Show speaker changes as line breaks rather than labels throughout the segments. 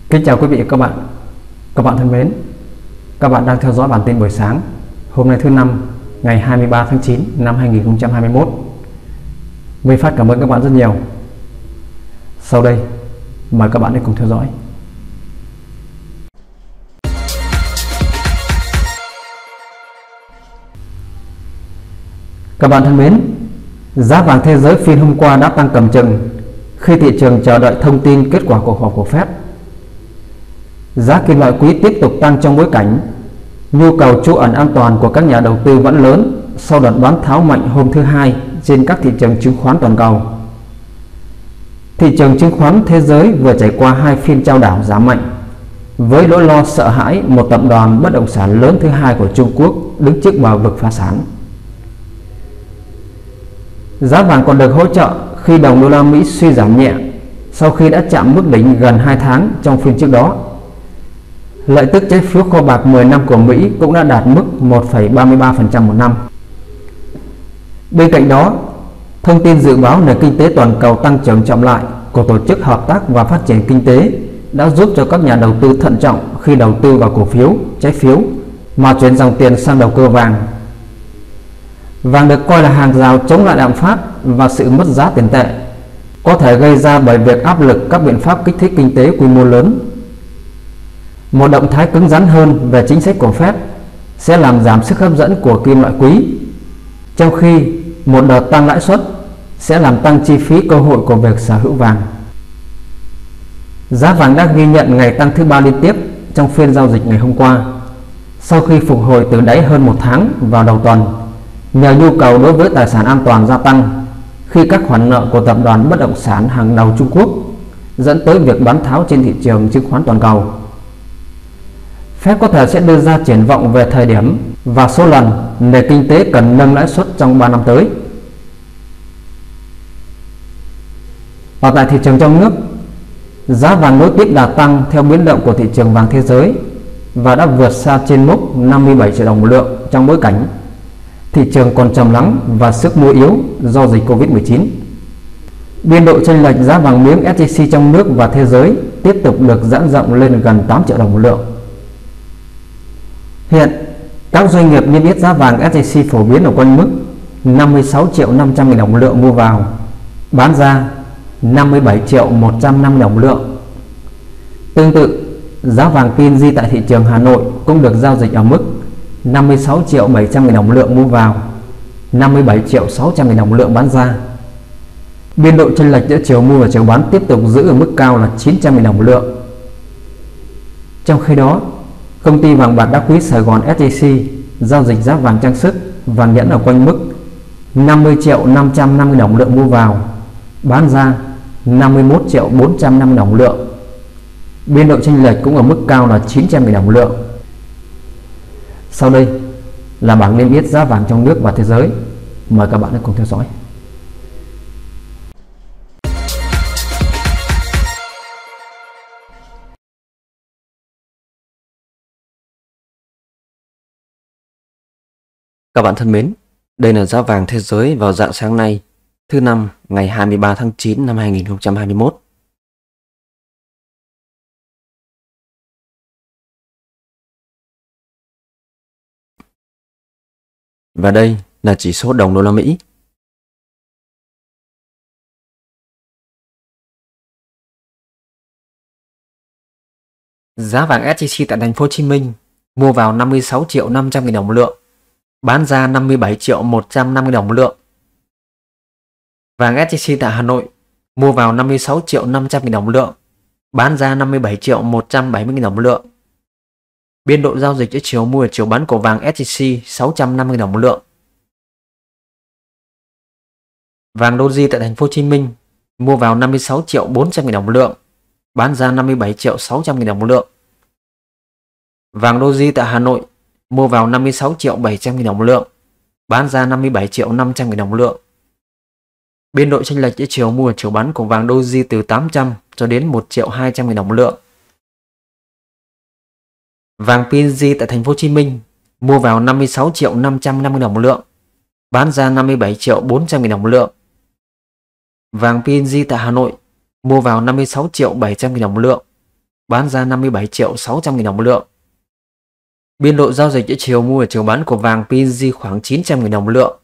Kính chào quý vị và các bạn thân mến. Các bạn đang theo dõi bản tin buổi sáng hôm nay thứ năm ngày 23 tháng 9 năm 2021. Minh Phát cảm ơn các bạn rất nhiều. Sau đây mời các bạn hãy cùng theo dõi. Các bạn thân mến, giá vàng thế giới phiên hôm qua đã tăng cầm chừng khi thị trường chờ đợi thông tin kết quả cuộc họp của Fed. Giá kim loại quý tiếp tục tăng trong bối cảnh nhu cầu trú ẩn an toàn của các nhà đầu tư vẫn lớn sau đợt bán tháo mạnh hôm thứ Hai trên các thị trường chứng khoán toàn cầu. Thị trường chứng khoán thế giới vừa trải qua hai phiên chao đảo giảm mạnh, với nỗi lo sợ hãi một tập đoàn bất động sản lớn thứ hai của Trung Quốc đứng trước bờ vực phá sản. Giá vàng còn được hỗ trợ khi đồng đô la Mỹ suy giảm nhẹ sau khi đã chạm mức đỉnh gần 2 tháng trong phiên trước đó. Lợi tức trái phiếu kho bạc 10 năm của Mỹ cũng đã đạt mức 1,33% một năm. Bên cạnh đó, thông tin dự báo nền kinh tế toàn cầu tăng trưởng chậm lại của Tổ chức Hợp tác và Phát triển Kinh tế đã giúp cho các nhà đầu tư thận trọng khi đầu tư vào cổ phiếu, trái phiếu mà chuyển dòng tiền sang đầu cơ vàng. Vàng được coi là hàng rào chống lại lạm phát và sự mất giá tiền tệ, có thể gây ra bởi việc áp lực các biện pháp kích thích kinh tế quy mô lớn. Một động thái cứng rắn hơn về chính sách của Fed sẽ làm giảm sức hấp dẫn của kim loại quý, trong khi một đợt tăng lãi suất sẽ làm tăng chi phí cơ hội của việc sở hữu vàng. Giá vàng đã ghi nhận ngày tăng thứ 3 liên tiếp trong phiên giao dịch ngày hôm qua, sau khi phục hồi từ đáy hơn một tháng vào đầu tuần, nhờ nhu cầu đối với tài sản an toàn gia tăng khi các khoản nợ của tập đoàn bất động sản hàng đầu Trung Quốc dẫn tới việc bán tháo trên thị trường chứng khoán toàn cầu. Fed có thể sẽ đưa ra triển vọng về thời điểm và số lần nền kinh tế cần nâng lãi suất trong 3 năm tới. Ở tại thị trường trong nước, giá vàng nối tiếp đà tăng theo biến động của thị trường vàng thế giới và đã vượt xa trên mốc 57 triệu đồng một lượng trong bối cảnh thị trường còn trầm lắng và sức mua yếu do dịch Covid-19. Biên độ chênh lệch giá vàng miếng SJC trong nước và thế giới tiếp tục được giãn rộng lên gần 8 triệu đồng một lượng. Hiện, các doanh nghiệp niêm yết giá vàng SJC phổ biến ở quanh mức 56 triệu 500 nghìn đồng một lượng mua vào, bán ra 57 triệu 150 đồng một lượng. Tương tự, giá vàng PNG tại thị trường Hà Nội cũng được giao dịch ở mức 56 triệu 700 nghìn đồng một lượng mua vào, 57 triệu 600 nghìn đồng một lượng bán ra. Biên độ chênh lệch giữa chiều mua và chiều bán tiếp tục giữ ở mức cao là 900 nghìn đồng một lượng. Trong khi đó, công ty vàng bạc đá quý Sài Gòn SJC giao dịch giá vàng trang sức, vàng nhẫn ở quanh mức 50 triệu 550 đồng một lượng mua vào, bán ra 51 triệu 450 đồng một lượng. Biên độ chênh lệch cũng ở mức cao là 900 nghìn đồng một lượng. Sau đây là bảng niêm yết giá vàng trong nước và thế giới. Mời các bạn cùng theo dõi. Các bạn thân mến, đây là giá vàng thế giới vào rạng sáng nay, thứ năm ngày 23 tháng 9 năm 2021. Và đây là chỉ số đồng đô la Mỹ. Giá vàng SJC tại thành phố Hồ Chí Minh mua vào 56 triệu 500 nghìn đồng một lượng, bán ra 57 triệu 150 đồng một lượng. Vàng SJC tại Hà Nội mua vào 56 triệu 500 nghìn đồng một lượng, bán ra 57 triệu 170 nghìn đồng một lượng. Biên độ giao dịch giữa chiều mua và chiều bán của vàng SJC 650 đồng một lượng. Vàng Doji tại thành phố Hồ Chí Minh mua vào 56 triệu 400 nghìn đồng một lượng, bán ra 57 triệu 600 nghìn đồng một lượng. Vàng Doji tại Hà Nội mua vào 56 triệu 700 nghìn đồng một lượng, bán ra 57 triệu 500 nghìn đồng một lượng. Biên độ chênh lệch giữa chiều mua và chiều bán của vàng Doji từ 800 cho đến 1 triệu 200 nghìn đồng một lượng. Vàng PNG tại thành phố Hồ Chí Minh mua vào 56 triệu 550 đồng một lượng, bán ra 57 triệu 400 nghìn đồng một lượng. Vàng PNG tại Hà Nội mua vào 56 triệu 700 nghìn đồng một lượng, bán ra 57.600.000 đồng một lượng. Biên độ giao dịch giữa chiều mua và chiều bán của vàng PNG khoảng 900.000 đồng một lượng.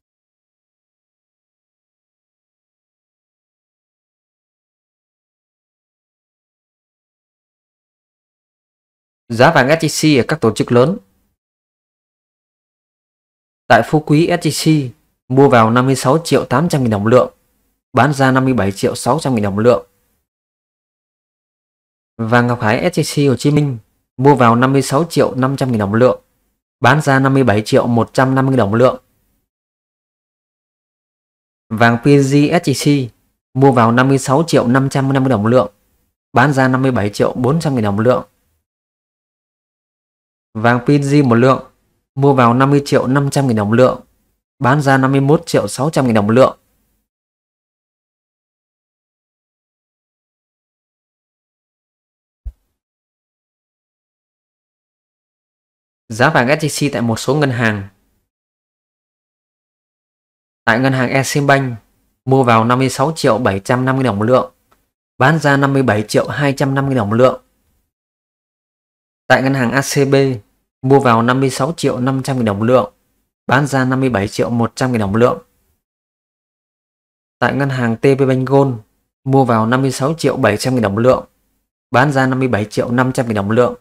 Giá vàng SJC ở các tổ chức lớn. Tại Phú Quý, SJC mua vào 56.800.000 đồng một lượng, bán ra 57.600.000 đồng một lượng. Vàng Ngọc Hải SJC Hồ Chí Minh mua vào 56.500.000 đồng một lượng, bán ra 57.150.000 đồng một lượng. Vàng PNG SJC mua vào 56.550.000 đồng một lượng, bán ra 57.400.000 đồng một lượng. Vàng PNG một lượng mua vào 50.500.000 đồng một lượng, bán ra 51.600.000 đồng một lượng. Giá vàng SJC tại một số ngân hàng. Tại ngân hàng Eximbank mua vào 56.750.000 đồng một lượng, bán ra 57.250.000 đồng một lượng. Tại ngân hàng ACB mua vào 56.500.000 đồng một lượng, bán ra 57.100.000 đồng một lượng. Tại ngân hàng TP Bank Gold mua vào 56.700.000 đồng một lượng, bán ra 57.500.000 đồng một lượng.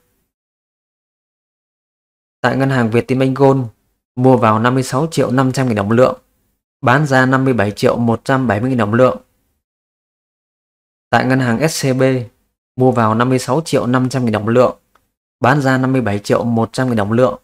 Tại ngân hàng Vietinbank Gold mua vào 56.500.000 đồng một lượng, bán ra 57.170.000 đồng một lượng. Tại ngân hàng SCB mua vào 56.500.000 đồng một lượng, bán ra 57.100.000 đồng một lượng.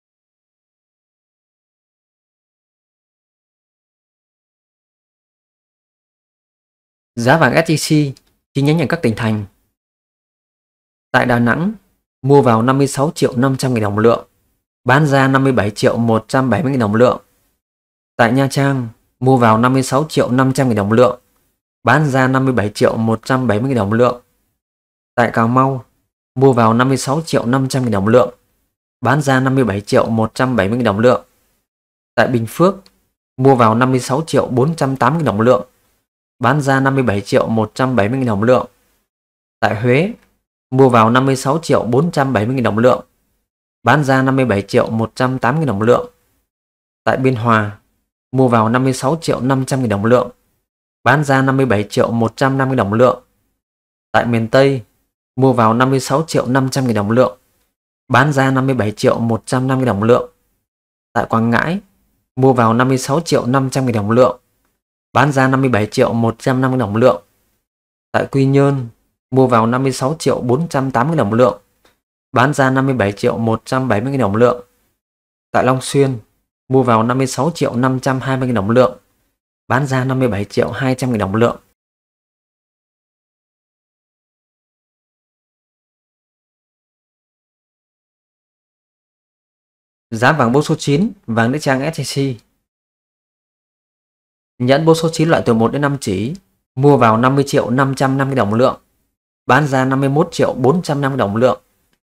Giá vàng SJC chi nhánh ở các tỉnh thành. Tại Đà Nẵng mua vào 56.500.000 đồng một lượng, bán ra 57.170.000 đồng một lượng. Tại Nha Trang mua vào 56.500.000 đồng một lượng, bán ra 57.170.000 đồng một lượng. Tại Cà Mau mua vào 56.500.000 đồng một lượng, bán ra 57.170.000 đồng một lượng. Tại Bình Phước mua vào 56.480.000 đồng một lượng, bán ra 57.170.000 đồng một lượng. Tại Huế mua vào 56.470.000 đồng một lượng, bán ra 57.180.000 đồng một lượng. Tại Biên Hòa mua vào 56.500.000 đồng một lượng, bán ra 57.150.000 đồng một lượng. Tại miền Tây mua vào 56.500.000 đồng một lượng, bán ra 57.150.000 đồng một lượng. Tại Quảng Ngãi mua vào 56.500.000 đồng một lượng, bán ra 57.150.000 đồng một lượng. Tại Quy Nhơn mua vào 56.480.000 đồng một lượng, bán ra 57.170.000 đồng một lượng. Tại Long Xuyên mua vào 56.520.000 đồng một lượng, bán ra 57.200.000 đồng một lượng. Giá vàng bô số 9, vàng nữ trang SJC. Nhẫn bô số 9 loại từ 1 đến 5 chỉ mua vào 50.550.000 đồng một lượng, bán ra 51.450.000 đồng một lượng.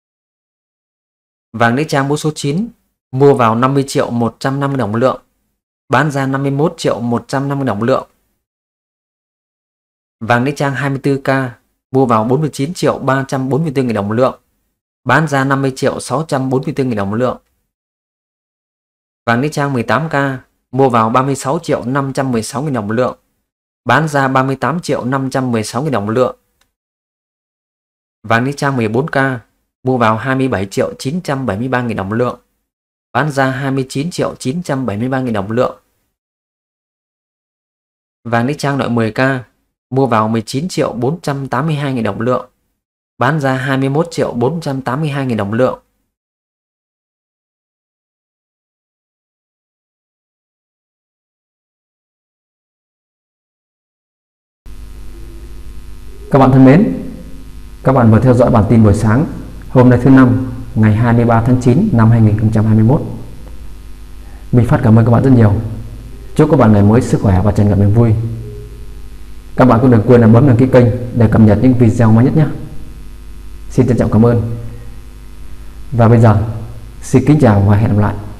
Vàng nữ trang bô số 9 mua vào 50.150.000 đồng một lượng, bán ra 51.150.000 đồng một lượng. Vàng nữ trang 24K mua vào 49.344.000 đồng một lượng, bán ra 50.644.000 đồng một lượng. Vàng nữ trang 18K mua vào 36.516.000 đồng một lượng, bán ra 38.516.000 đồng một lượng. Vàng nữ trang 14K mua vào 27.973.000 đồng một lượng, bán ra 29.973.000 đồng một lượng. Vàng nữ trang loại 10K mua vào 19.482.000 đồng một lượng, bán ra 21.482.000 đồng một lượng.
Các bạn thân mến, các bạn vừa theo dõi bản tin buổi sáng hôm nay thứ Năm ngày 23 tháng 9 năm 2021. Mình Phát cảm ơn các bạn rất nhiều. Chúc các bạn ngày mới sức khỏe và tràn ngập niềm vui. Các bạn cũng đừng quên là bấm đăng ký kênh để cập nhật những video mới nhất nhé. Xin trân trọng cảm ơn. Và bây giờ, xin kính chào và hẹn gặp lại.